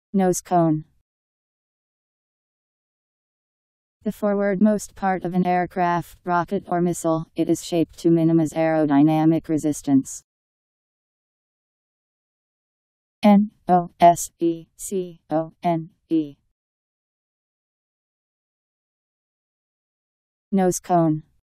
Nose cone. The forwardmost part of an aircraft, rocket or missile, it is shaped to minimize aerodynamic resistance. N-O-S-E-C-O-N-E. Nose cone.